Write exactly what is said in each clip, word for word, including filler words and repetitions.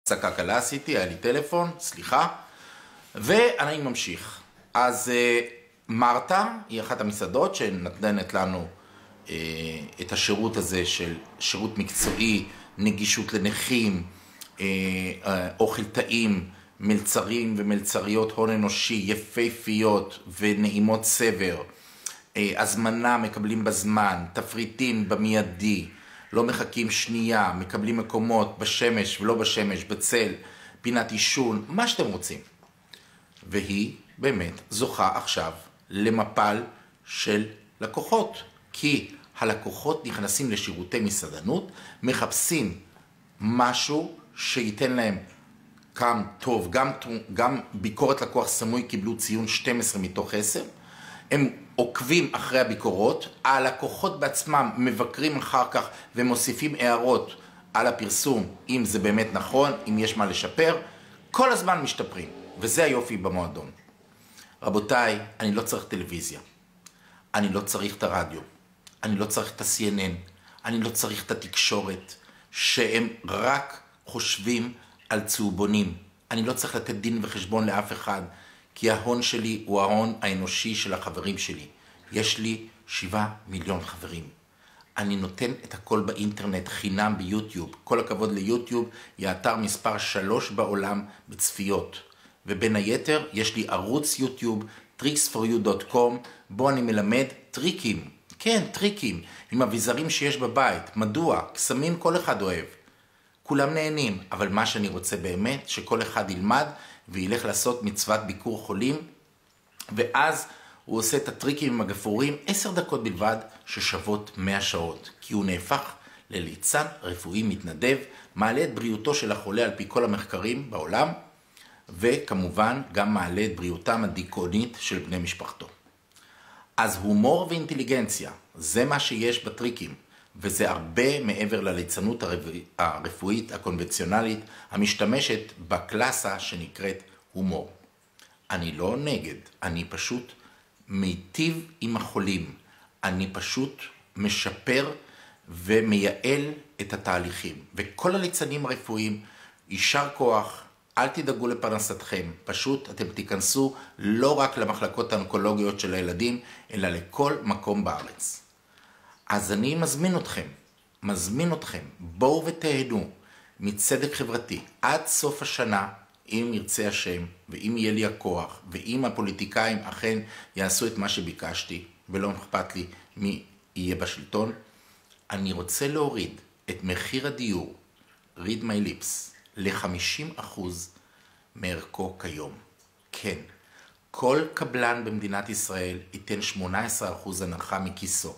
הפסקה קלה עשיתי, היה לי טלפון, סליחה, ואני ממשיך. אז מרתה היא אחת המסעדות שנתנת לנו אה, את השירות הזה של שירות מקצועי, נגישות לנכים, אה, אה, אוכל טעים, מלצרים ומלצריות, הון אנושי, יפהפיות ונעימות סבר, אה, הזמנה מקבלים בזמן, תפריטים במיידי, לא מחכים שנייה, מקבלים מקומות בשמש ולא בשמש, בצל, פינת עישון, מה שאתם רוצים. והיא באמת זוכה עכשיו למפל של לקוחות, כי הלקוחות נכנסים לשירותי מסעדנות, מחפשים משהו שייתן להם גם טוב, גם, גם ביקורת לקוח סמוי קיבלו ציון שתים עשרה מתוך עשר, הם עוקבים אחרי הביקורות, הלקוחות בעצמם מבקרים אחר כך ומוסיפים הערות על הפרסום, אם זה באמת נכון, אם יש מה לשפר, כל הזמן משתפרים, וזה היופי במועדון. רבותיי, אני לא צריך טלוויזיה, אני לא צריך את הרדיו, אני לא צריך את ה-סי אן אן, אני לא צריך את התקשורת, שהם רק חושבים על צהובונים. אני לא צריך לתת דין וחשבון לאף אחד, כי ההון שלי הוא ההון האנושי של החברים שלי. יש לי שבעה מיליון חברים. אני נותן את הכל באינטרנט, חינם ביוטיוב. כל הכבוד ליוטיוב, היא האתר מספר שלוש בעולם בצפיות. ובין היתר, יש לי ערוץ יוטיוב, טריקס פור יו דוט קום, בו אני מלמד טריקים. כן, טריקים, עם אביזרים שיש בבית. מדוע? קסמים כל אחד אוהב. כולם נהנים, אבל מה שאני רוצה באמת, שכל אחד ילמד וילך לעשות מצוות ביקור חולים, ואז הוא עושה את הטריקים עם הגפורים, עשר דקות בלבד, ששוות מאה שעות, כי הוא נהפך לליצן רפואי מתנדב, מעלה את בריאותו של החולה על פי כל המחקרים בעולם, וכמובן גם מעלה את בריאותם הדיכאונית של בני משפחתו. אז הומור ואינטליגנציה, זה מה שיש בטריקים, וזה הרבה מעבר לליצנות הרפואית הקונבנציונלית המשתמשת בקלאסה שנקראת הומור. אני לא נגד, אני פשוט מיטיב עם החולים. אני פשוט משפר ומייעל את התהליכים. וכל הליצנים הרפואיים, יישר כוח, אל תדאגו לפרנסתכם. פשוט אתם תיכנסו לא רק למחלקות האונקולוגיות של הילדים, אלא לכל מקום בארץ. אז אני מזמין אתכם, מזמין אתכם, בואו ותהנו מצדק חברתי עד סוף השנה, אם ירצה השם, ואם יהיה לי הכוח, ואם הפוליטיקאים אכן יעשו את מה שביקשתי, ולא אכפת לי מי יהיה בשלטון, אני רוצה להוריד את מחיר הדיור, read my lips, ל-חמישים אחוז מערכו כיום. כן, כל קבלן במדינת ישראל ייתן שמונה עשרה אחוז הנחה מכיסו.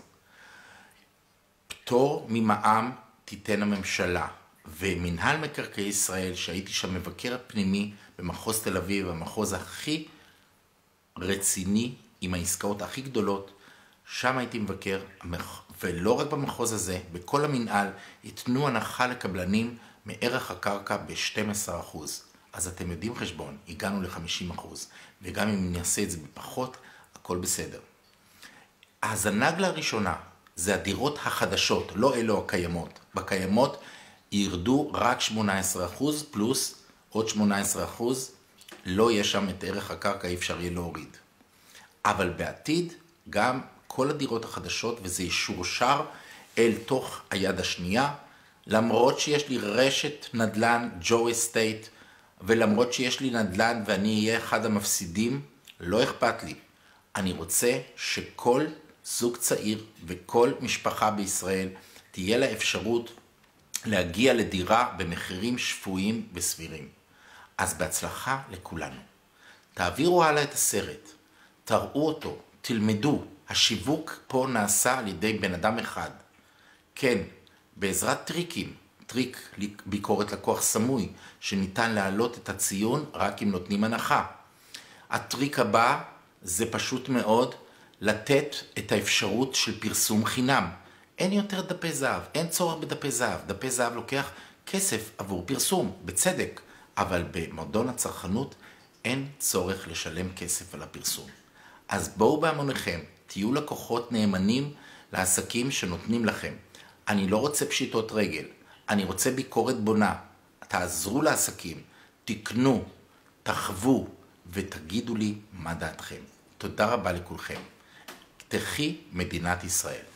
פטור ממע"מ תיתן הממשלה, ומנהל מקרקעי ישראל, שהייתי שם מבקר פנימי במחוז תל אביב, המחוז הכי רציני, עם העסקאות הכי גדולות, שם הייתי מבקר, ולא רק במחוז הזה, בכל המנהל, ייתנו הנחה לקבלנים מערך הקרקע ב-שנים עשר אחוז. אז אתם יודעים חשבון, הגענו ל-חמישים אחוז, וגם אם נעשה את זה בפחות, הכל בסדר. אז הנגלה הראשונה, זה הדירות החדשות, לא אלו הקיימות. בקיימות ירדו רק שמונה עשרה אחוז פלוס עוד שמונה עשרה אחוז, לא יהיה שם את ערך הקרקע, אי אפשר יהיה להוריד. אבל בעתיד גם כל הדירות החדשות, וזה ישורשר אל תוך היד השנייה, למרות שיש לי רשת נדל"ן, ג'ו אסטייט, ולמרות שיש לי נדל"ן ואני אהיה אחד המפסידים, לא אכפת לי. אני רוצה שכל זוג צעיר וכל משפחה בישראל תהיה לה אפשרות להגיע לדירה במחירים שפויים וסבירים. אז בהצלחה לכולנו. תעבירו הלאה את הסרט, תראו אותו, תלמדו. השיווק פה נעשה על ידי בן אדם אחד. כן, בעזרת טריקים, טריק ביקורת לקוח סמוי, שניתן להעלות את הציון רק אם נותנים הנחה. הטריק הבא זה פשוט מאוד לתת את האפשרות של פרסום חינם. אין יותר דפי זהב, אין צורך בדפי זהב. דפי זהב לוקח כסף עבור פרסום, בצדק. אבל במועדון הצרכנות אין צורך לשלם כסף על הפרסום. אז בואו בהמוניכם, תהיו לקוחות נאמנים לעסקים שנותנים לכם. אני לא רוצה פשיטות רגל, אני רוצה ביקורת בונה. תעזרו לעסקים, תקנו, תחוו ותגידו לי מה דעתכם. תודה רבה לכולכם. תחי מדינת ישראל.